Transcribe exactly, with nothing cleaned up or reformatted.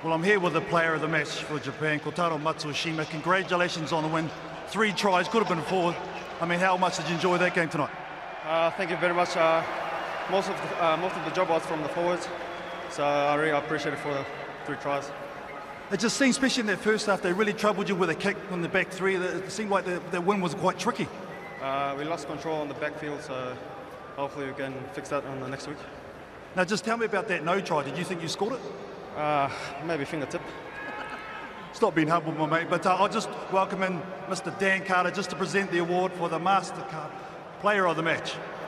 Well, I'm here with the player of the match for Japan, Kotaro Matsushima. Congratulations on the win. Three tries, could have been four. I mean, how much did you enjoy that game tonight? Uh, thank you very much. Uh, most of the, uh, most of the job was from the forwards, so I really appreciate it for the three tries. It just seemed, especially in that first half, they really troubled you with a kick on the back three. It seemed like the, the win was quite tricky. Uh, we lost control on the backfield, so hopefully we can fix that on the next week. Now, just tell me about that no try. Did you think you scored it? Uh, maybe fingertip. Stop being humble, my mate. But uh, I'll just welcome in Mister Dan Carter just to present the award for the Mastercard Player of the Match.